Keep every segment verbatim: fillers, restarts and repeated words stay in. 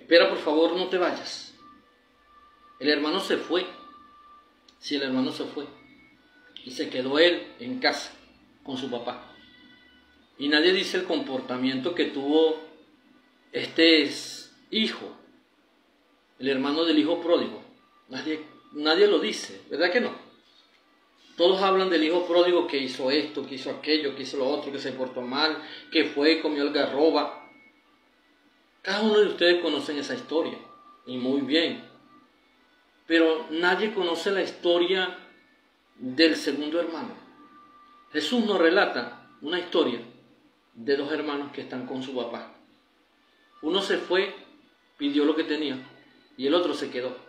espera por favor, no te vayas. El hermano se fue. Sí, el hermano se fue. Y se quedó él en casa con su papá. Y nadie dice el comportamiento que tuvo este hijo, el hermano del hijo pródigo. Nadie, nadie lo dice, ¿verdad que no? Todos hablan del hijo pródigo que hizo esto, que hizo aquello, que hizo lo otro, que se portó mal, que fue, comió algarroba. Cada uno de ustedes conocen esa historia, y muy bien. Pero nadie conoce la historia del segundo hermano. Jesús nos relata una historia de dos hermanos que están con su papá. Uno se fue, pidió lo que tenía, y el otro se quedó.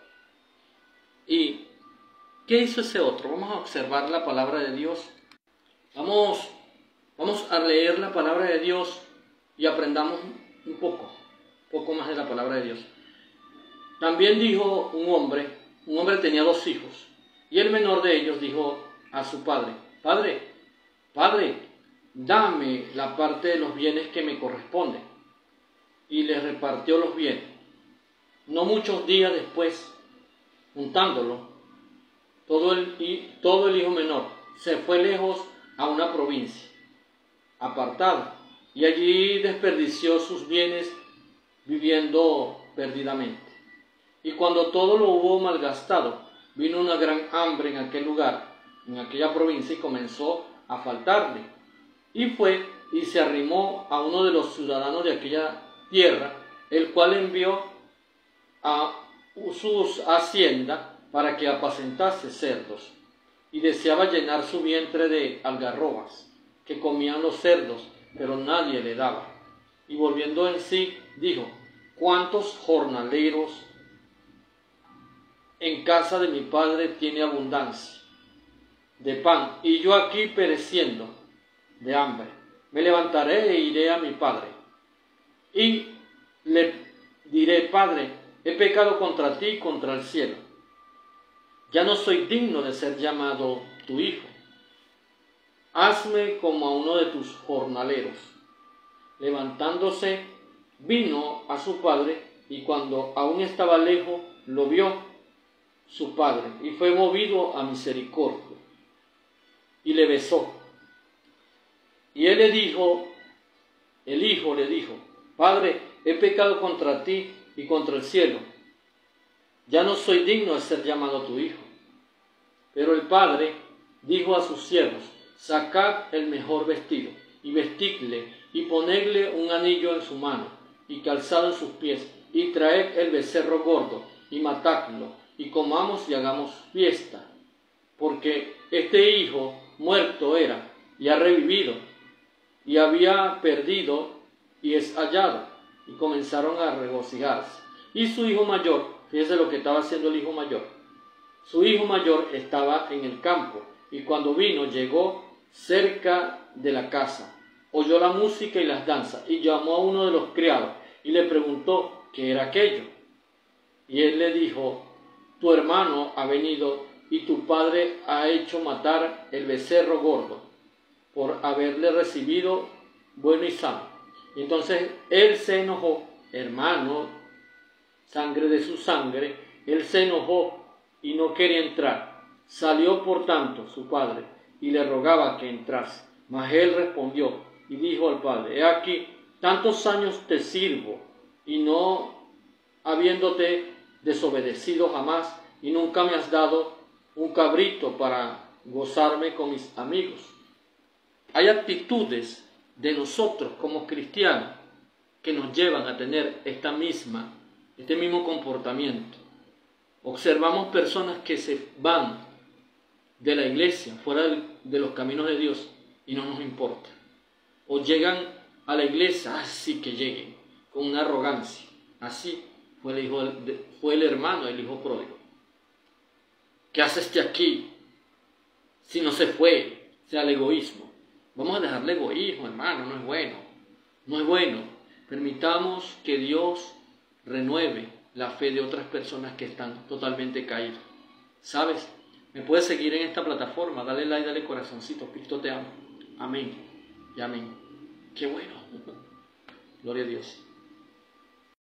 ¿Y qué hizo ese otro? Vamos a observar la palabra de Dios. Vamos, vamos a leer la palabra de Dios y aprendamos un poco, un poco más de la palabra de Dios. También dijo un hombre, un hombre tenía dos hijos, y el menor de ellos dijo a su padre: Padre, Padre, dame la parte de los bienes que me corresponde. Y le repartió los bienes. No muchos días después, juntándolo, todo el, y todo el hijo menor se fue lejos a una provincia apartada, y allí desperdició sus bienes viviendo perdidamente. Y cuando todo lo hubo malgastado, vino una gran hambre en aquel lugar, en aquella provincia, y comenzó a faltarle. Y fue y se arrimó a uno de los ciudadanos de aquella tierra, el cual envió a sus haciendas para que apacentase cerdos, y deseaba llenar su vientre de algarrobas que comían los cerdos, pero nadie le daba. Y volviendo en sí, dijo: ¿Cuántos jornaleros en casa de mi padre tiene abundancia de pan, y yo aquí pereciendo de hambre? Me levantaré e iré a mi padre, y le diré: Padre, he pecado contra ti y contra el cielo. Ya no soy digno de ser llamado tu hijo. Hazme como a uno de tus jornaleros. Levantándose, vino a su padre, y cuando aún estaba lejos, lo vio su padre, y fue movido a misericordia, y le besó. Y él le dijo, el hijo le dijo: Padre, he pecado contra ti y contra el cielo. Ya no soy digno de ser llamado tu hijo. Pero el padre dijo a sus siervos: Sacad el mejor vestido, y vestidle, y ponedle un anillo en su mano, y calzado en sus pies, y traed el becerro gordo, y matadlo, y comamos y hagamos fiesta. Porque este hijo muerto era, y ha revivido, y había perdido, y es hallado. Y comenzaron a regocijarse. Y su hijo mayor, fíjese lo que estaba haciendo el hijo mayor, su hijo mayor estaba en el campo, y cuando vino llegó cerca de la casa, oyó la música y las danzas, y llamó a uno de los criados, y le preguntó qué era aquello. Y él le dijo: Tu hermano ha venido, y tu padre ha hecho matar el becerro gordo, por haberle recibido bueno y sano. Y entonces él se enojó, hermano, sangre de su sangre, él se enojó y no quería entrar. Salió por tanto su padre y le rogaba que entrase. Mas él respondió y dijo al padre: He aquí, tantos años te sirvo, y no habiéndote desobedecido jamás, y nunca me has dado un cabrito para gozarme con mis amigos. Hay actitudes de nosotros como cristianos que nos llevan a tener esta misma, este mismo comportamiento. Observamos personas que se van de la iglesia, fuera de los caminos de Dios, y no nos importa. O llegan a la iglesia, así que lleguen, con una arrogancia. Así fue el, hijo de, fue el hermano del hijo pródigo. ¿Qué hace este aquí? Si no se fue, sea el egoísmo. Vamos a dejarle egoísmo, hermano, no es bueno. No es bueno. Permitamos que Dios renueve la fe de otras personas que están totalmente caídas. ¿Sabes? Me puedes seguir en esta plataforma. Dale like, dale corazoncito. Cristo te ama. Amén y amén. Qué bueno. Gloria a Dios.